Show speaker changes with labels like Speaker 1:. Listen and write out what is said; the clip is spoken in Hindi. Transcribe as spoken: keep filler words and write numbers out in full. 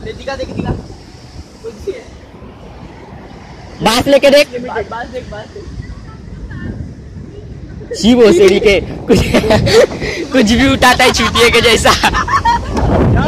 Speaker 1: ले दिखा देख दिखा
Speaker 2: बांस लेके देख,
Speaker 1: बांस देख बांस देख
Speaker 2: शिव सेरी के कुछ कुछ भी उठाता है चूतिए के जैसा।